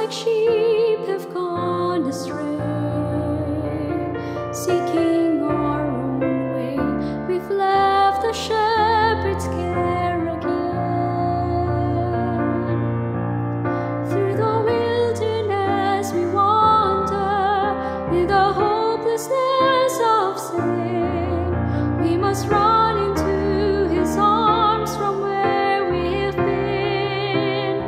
like sheep have gone astray, seeking our own way. We've left the shepherd's care again. Through the wilderness we wander, in the hopelessness of sin. We must run into His arms from where we've been.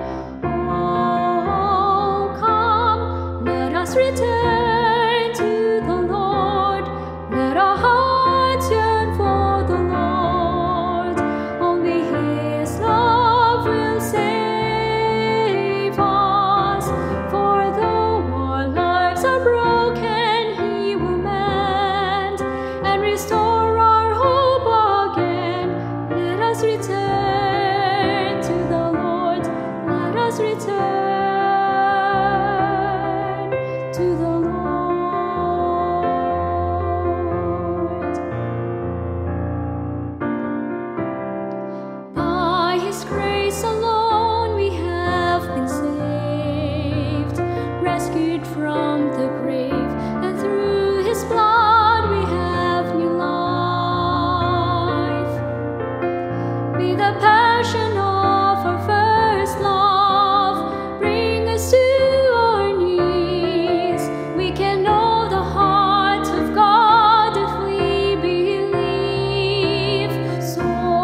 Oh, come, let us return to the Lord. Let our hearts yearn for the Lord. Only His love will save us. For though our lives are broken, He will mend and restore our hope again. Let us return to the Lord. Let us return to the Lord. By His grace alone we have been saved, rescued from the grave, and through His blood we have new life. May the passion of our first love bring us to our knees. We can know the heart of God if we believe. So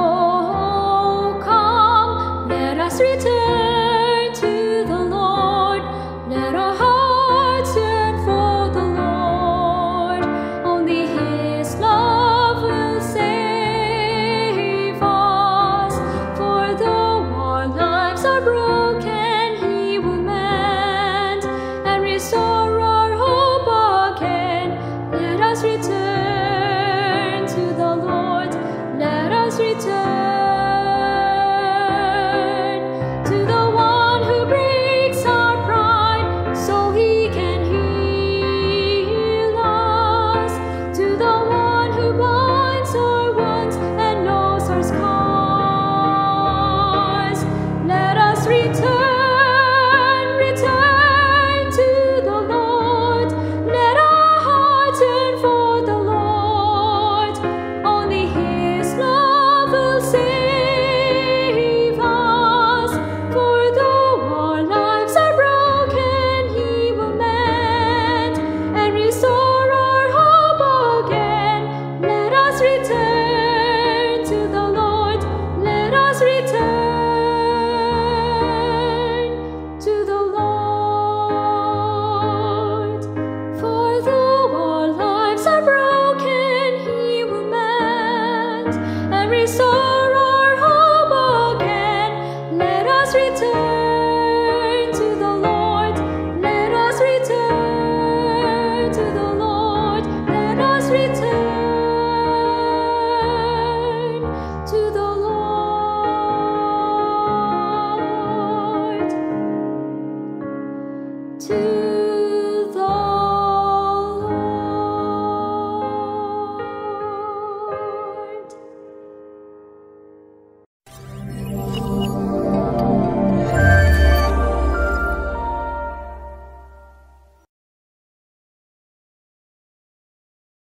come, let us return to the Lord. Let our hearts yearn for the Lord. Only His love will save us. For though our lives are broken, He will mend and restore our hope again. Let us return to the Lord. Let us return to the one who breaks our pride so He can heal us. To the one who binds our wounds and knows our scars. Let us return, return to the Lord. Let our hearts yearn for the Lord. Only His love will save us. For though our lives are broken, He will mend and restore our hope again. Let us return to the Lord. Let us return to the Lord. For though our lives are broken, He will mend and restore our hope again. Let us return to the Lord. Let us return to the Lord. Let us return to the Lord. To